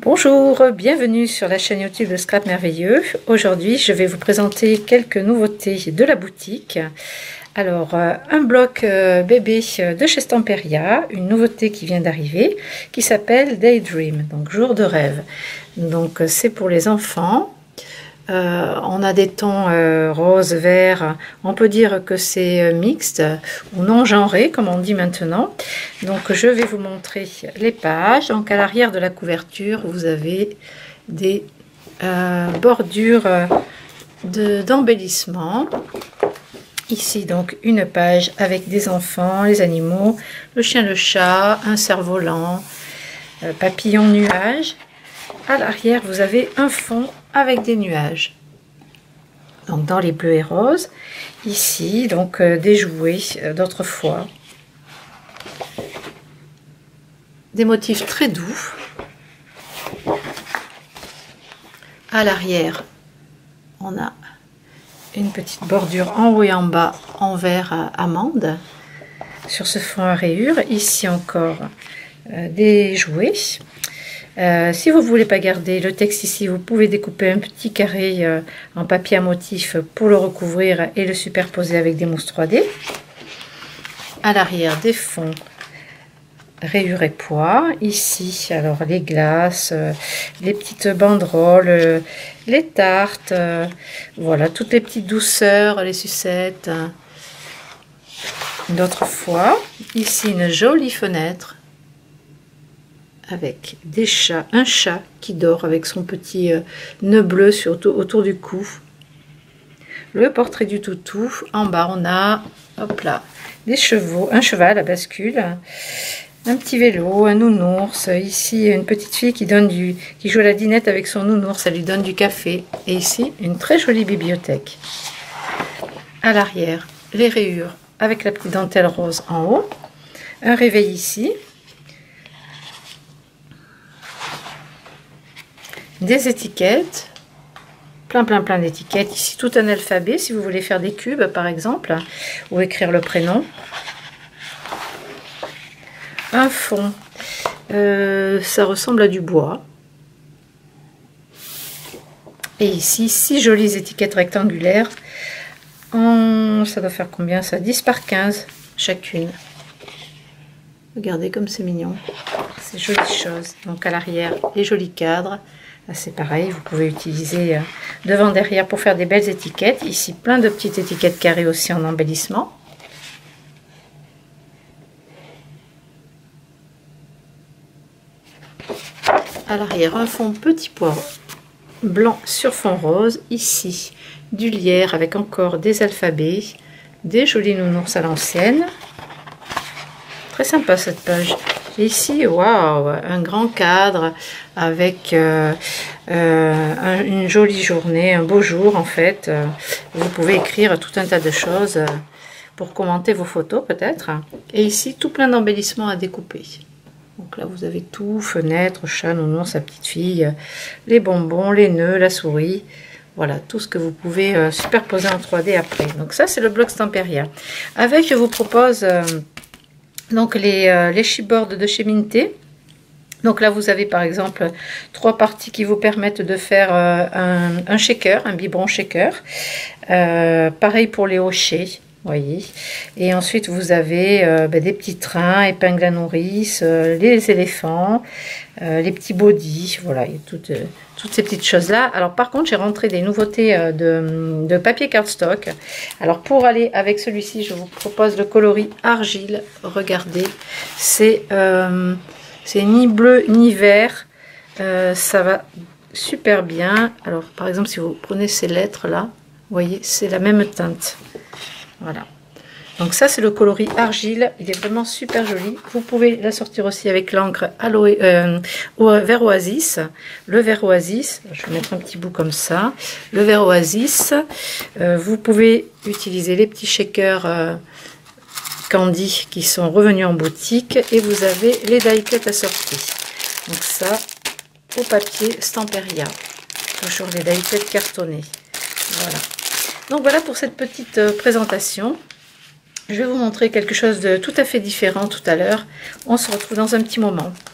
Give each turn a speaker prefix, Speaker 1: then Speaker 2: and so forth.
Speaker 1: Bonjour, bienvenue sur la chaîne YouTube de Scrap Merveilleux. Aujourd'hui, je vais vous présenter quelques nouveautés de la boutique. Alors, un bloc bébé de chez Stamperia, une nouveauté qui vient d'arriver, qui s'appelle Daydream, donc jour de rêve. Donc, c'est pour les enfants. On a des tons rose, vert, on peut dire que c'est mixte ou non genré comme on dit maintenant. Donc je vais vous montrer les pages. Donc à l'arrière de la couverture vous avez des bordures d'embellissement. Ici donc une page avec des enfants, les animaux, le chien, le chat, un cerf-volant, papillon, nuage. À l'arrière vous avez un fond avec des nuages, donc dans les bleus et roses. Ici donc des jouets d'autrefois, des motifs très doux. À l'arrière on a une petite bordure en haut et en bas en vert amande sur ce fond à rayures. Ici encore des jouets. Si vous ne voulez pas garder le texte ici, vous pouvez découper un petit carré en papier à motif pour le recouvrir et le superposer avec des mousses 3D. À l'arrière, des fonds rayures et pois. Ici, alors les glaces, les petites banderoles, les tartes, voilà, toutes les petites douceurs, les sucettes d'autrefois. Ici, une jolie fenêtre avec des chats, un chat qui dort avec son petit nœud bleu autour du cou. Le portrait du toutou. En bas on a, hop là, des chevaux, un cheval à bascule, un petit vélo, un nounours. Ici une petite fille qui joue à la dinette avec son nounours, elle lui donne du café. Et ici une très jolie bibliothèque. À l'arrière les rayures avec la petite dentelle rose en haut, un réveil ici. Des étiquettes, plein d'étiquettes, ici tout un alphabet si vous voulez faire des cubes par exemple, ou écrire le prénom. Un fond, ça ressemble à du bois. Et ici, 6 jolies étiquettes rectangulaires, ça doit faire combien ça, 10 par 15 chacune. Regardez comme c'est mignon, ces jolies choses. Donc à l'arrière, les jolis cadres. C'est pareil, vous pouvez utiliser devant, derrière pour faire des belles étiquettes. Ici, plein de petites étiquettes carrées aussi en embellissement. À l'arrière, un fond petit pois blanc sur fond rose. Ici, du lierre avec encore des alphabets, des jolis nounours à l'ancienne. Très sympa cette page. Et ici, waouh, un grand cadre avec une jolie journée, un beau jour en fait. Vous pouvez écrire tout un tas de choses pour commenter vos photos peut-être. Et ici, tout plein d'embellissements à découper. Donc là, vous avez tout, fenêtre, chat, nounours, sa petite fille, les bonbons, les nœuds, la souris. Voilà, tout ce que vous pouvez superposer en 3D après. Donc ça, c'est le bloc Stamperia. Avec, je vous propose... donc les chipboards de chez Minté. Donc là vous avez par exemple 3 parties qui vous permettent de faire un shaker, un biberon shaker. Pareil pour les hochets, voyez. Et ensuite vous avez des petits trains, épingles à nourrice, les éléphants, les petits bodys, voilà, il y a toutes ces petites choses là. Alors par contre j'ai rentré des nouveautés de papier cardstock. Alors pour aller avec celui-ci je vous propose le coloris argile. Regardez, c'est ni bleu ni vert, ça va super bien. Alors par exemple si vous prenez ces lettres là, vous voyez c'est la même teinte, voilà. Donc ça c'est le coloris argile, il est vraiment super joli. Vous pouvez la sortir aussi avec l'encre vert oasis. Le vert oasis, je vais mettre un petit bout comme ça. Le vert oasis, vous pouvez utiliser les petits shakers Candy qui sont revenus en boutique. Et vous avez les die-cuts assortis. Donc ça, au papier Stamperia. Toujours les die-cuts cartonnés. Voilà. Donc voilà pour cette petite présentation. Je vais vous montrer quelque chose de tout à fait différent tout à l'heure. On se retrouve dans un petit moment.